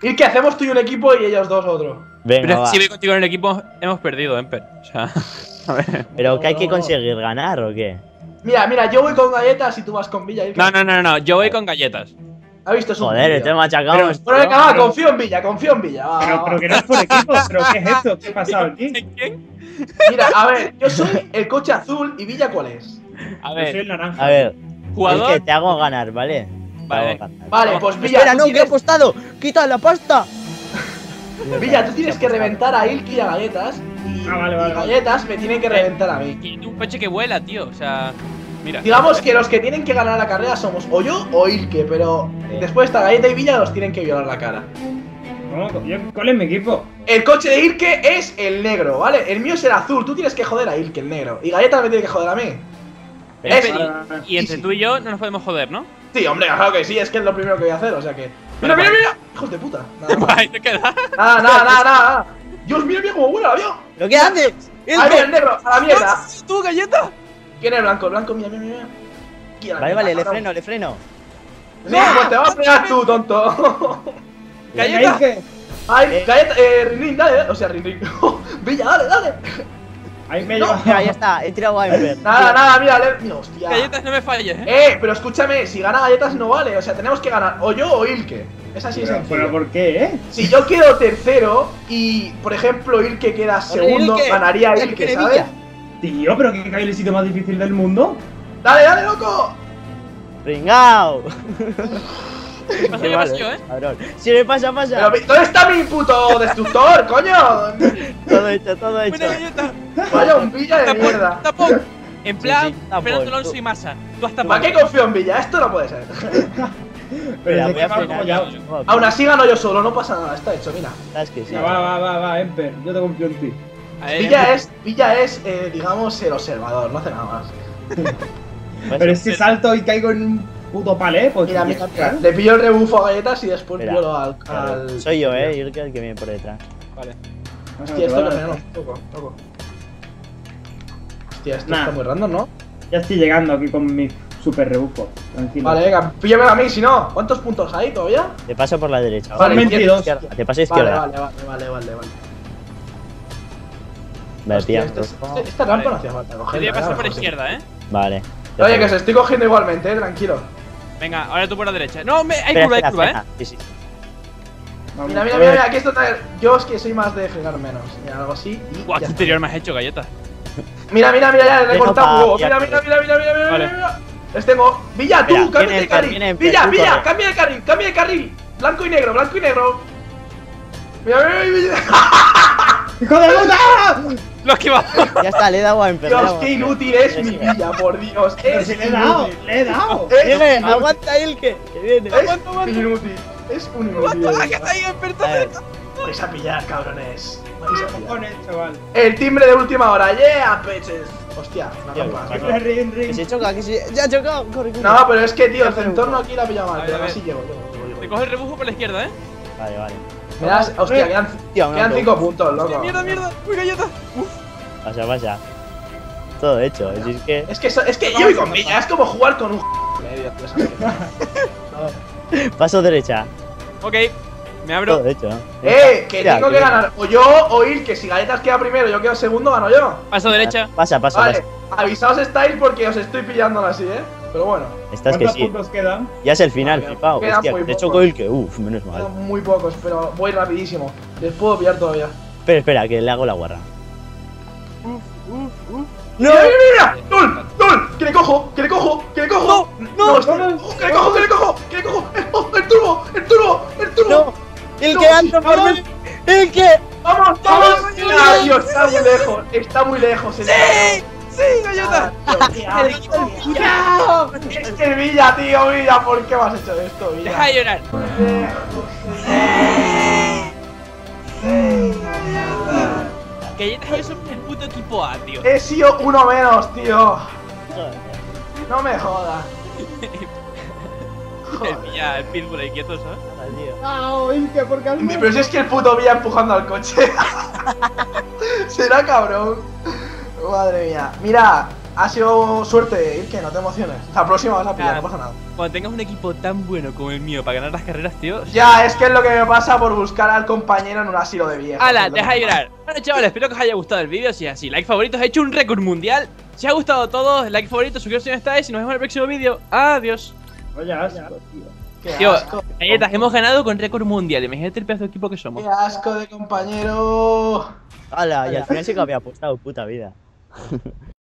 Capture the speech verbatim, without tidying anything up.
Ir que hacemos tú y un equipo y ellos dos otro. Venga, Pero va. si voy contigo en el equipo, hemos perdido, Emper. O sea, a ver. ¿Pero No, qué hay que no, no. conseguir? ¿Ganar o qué? Mira, mira, yo voy con galletas y tú vas con Villa. Irke. No, no, no, no, yo voy con galletas. ¿Ha visto eso? Joder, este machacamos. Bueno, venga, va, Pero- confío en Villa, confío en Villa. Va, Pero, va, pero va. que no es por equipo, pero ¿qué es esto? ¿Qué ha pasado aquí? ¿Quién? Mira, a ver, yo soy el coche azul y Villa, ¿cuál es? A Yo soy el ver, naranja. A ver, jugador. es que te hago ganar, ¿vale? Te Vale. hago ganar. Vale, pues Villa. Espera, tú no, que he tienes- apostado. ¡Quita la pasta! Villa, tú tienes que reventar a Ilki y a galletas. Y, Ah, vale, vale, y vale. galletas me tienen que reventar a mí. Tiene un coche que vuela, tío. O sea, mira. Digamos que los que tienen que ganar la carrera somos o yo o Ilke, pero Sí. después esta galleta y Villa los tienen que violar la cara. ¿Cómo? Yo- ¿Cuál es mi equipo? El coche de Ilke es el negro, ¿vale? El mío es el azul, tú tienes que joder a Ilke, el negro. Y galletas me tiene que joder a mí. Pero- Es- Emper, y, y entre sí. tú y yo no nos podemos joder, ¿no? Sí, hombre, claro que sí, es que es lo primero que voy a hacer, o sea que. ¡Mira, mira, mira! ¡Hijos de puta! Nada, nada, Ahí te queda. nada, nada, nada, nada. Dios, mira, mira cómo vuela el avión. ¿Pero qué haces? ¡Ahí viene el negro! ¡A la mierda! ¿Tú, galleta? ¿Quién es el blanco? El blanco, mira, mira, mira. Aquí, a la Vale, mierda, vale, le cabrón. freno, le freno. Sí, pues te vas a pegar tú, tonto. Galleta. ¿Qué? Ay, Eh. galleta, eh, Rin Rin, dale, dale. O sea, Rin Rin. Villa, dale, dale. Ahí me No. lleva. Mira, ya está, he tirado a Emper. Nada, nada, mira, le... mira, hostia. Galletas, no me falles, eh. Eh, pero escúchame, si gana galletas no vale, o sea, tenemos que ganar o yo o Ilke. Es así de Pero, sencillo. pero ¿por qué, eh? Si yo quedo tercero y, por ejemplo, Ilke queda segundo, Ilke, ganaría el Ilke, que ¿sabes? Villa. Tío, pero ¿qué cae el sitio más difícil del mundo? ¡Dale, dale, loco! ¡Ringao! Pasa Qué yo, malo, paso yo, eh. cabrón. Si me pasa, pasa. Pero, ¿dónde está mi puto destructor, coño? Todo hecho, todo hecho. Mira, galleta. Vaya un Villa de Tapón, mierda. tapón. En Sí, plan, sí, tapón, Fernando Alonso tú. y Massa. Tú has ¿Para tapado. qué confío en Villa? Esto no puede ser. Pero Mira, ¿de voy qué a va frenar. como ya? Aún así gano yo solo, no pasa nada, está hecho, mira. Sabes que sí. Va, va, va, va, Emper, yo te confío en ti. A ver, Villa Emper. es, Villa es eh, digamos, el observador, no hace nada más. Pues- Pero es que salto y caigo en un puto palé, pues. Mira, ya mira, está. le pillo el rebufo a galletas y después Espera, vuelo al, claro, al... Soy yo, eh, Ilke el que viene por detrás. Vale. Hostia, esto es random, loco, loco. Hostia, esto Nah. está muy random, ¿no? Ya estoy llegando aquí con mi super rebufo. Tranquilo. Vale, venga, píllame a mí, si no. ¿Cuántos puntos hay todavía? Te paso por la derecha. Vale, veintidós. Izquierda, Te paso a Vale, izquierda. vale, vale, vale, vale, vale. Vale, Hostia, pilla. este, este, esta rampa no hacía falta Voy cogerla. a pasar era por mejor, sí. izquierda, eh. Vale. Oye, que se estoy cogiendo igualmente, eh, tranquilo. Venga, ahora tú por la derecha. No, me, hay Espera, curva, hay espera, curva, espera. eh. Sí, sí. Vamos, Mira, mira, a mira, ver. mira, aquí está otra vez. Yo es que soy más de frenar menos. Mira, algo así y Guau, ya qué está. interior me has hecho, galleta. Mira, mira, mira, ya le he Venga, cortado pa, huevos. ya Mira, que- mira, mira, mira, mira, mira, Vale. mira. Les tengo. Villa, tú, Espera, cambia viene de el carril. viene el Villa, tú Villa, corre. cambia de carril, cambia de carril. Blanco y negro, blanco y negro. Mira, mira, mira. ¡Hijo de puta! Lo que va. Ya está, le he dado a Emper. le he Dios, dado a qué Emper. inútil es mi Sigue. Villa, por Dios. Pero Es si le he dado, inútil. le he dado. Es Viene, inútil. aguanta Ilke, que viene. Es Aguanta, aguanta. inútil. Es un inútil. ¡Ah, que está ahí, Emper! A ver, Vais a pillar, cabrones. Vais a pillar. Cojones, chaval. El timbre de última hora. Yeah, bitches. Hostia, una Tío, rampa. que- Ring, que ring. se choca, que se. ¡Ya ha chocado! Corre, corre. No, pero es que, tío, el Ya, entorno aquí la ha pillado mal. A ver, Pero a ver. así llego, llego, llego, llego. Te coge el rebufo por la izquierda, eh. Vale, vale. Me das, hostia, quedan, Tío, me quedan han cinco puntos, loco. Mierda, mierda. Uy, galleta. Uf. Pasa, pasa. Todo hecho. Es decir, que. Es que, so- es que yo y con Villa, es como jugar con un medio, tío, ¿sabes qué? Paso derecha. Ok, me abro. Todo hecho. Eh, que Mira, tengo que bien. ganar. O yo o Ir, que si Galletas queda primero, yo quedo segundo, gano yo. Paso derecha. Pasa, pasa, Vale, pasa. avisaos estáis porque os estoy pillando así, eh. Pero bueno, Estás que ¿Cuántos sí. puntos quedan? Ya es el final, Vale, flipao. quedan Hostia, muy te pocos. choco Ilke. Uf, menos mal. quedan muy pocos, pero voy rapidísimo. Les puedo pillar todavía. Espera, espera, que le hago la guarra. ¡No! ¡Mira, mira, mira! ¡Tul! ¡Tul! ¡Que le cojo! ¡Que le cojo! ¡Que le cojo! ¡No! este- no, no. ¡Que le cojo! ¡Que le cojo! ¡Que le cojo! ¡El, oh, el turbo! ¡El turbo! ¡El turbo! ¡No! ¡Ilke, No, anda por vamos. mí! ¡Ilke! ¡Vamos! ¡Vamos! ¡Ah, tío! Está muy lejos. Está muy lejos. el cabrón. ¡Sí, galleta! Ah, tío, qué asco. Es que Villa, tío, Villa, ¿por qué me has hecho esto, Villa? Deja de llorar. Galletas y yo somos el puto equipo A, tío. He sido uno menos, tío. Joder. No me jodas. El Villa, el pitbull ahí quieto, ¿sabes? Nada, tío. ¡Ah, Ilke, por qué has Pero si es que el puto Villa empujando al coche. Será cabrón. Madre mía. Mira, Ha sido suerte, Ir, que no te emociones. La próxima vas a pillar, Ah. no pasa nada. Cuando tengas un equipo tan bueno como el mío para ganar las carreras, tío. Ya, es que es lo que me pasa por buscar al compañero en un asilo de viejos. ¡Hala! Es lo Deja que de llorar. Bueno, chavales, espero que os haya gustado el vídeo. Si es así, like favorito, he hecho un récord mundial. Si os ha gustado todo, like favorito, suscribiros si no estáis y nos vemos en el próximo vídeo. Adiós. Oye, asco, tío. Qué Tío, asco. galletas, hemos ganado con récord mundial. Imagínate el pedazo de equipo que somos. Qué asco de compañero. ¡Hala! Y al final sí que había apostado, puta vida.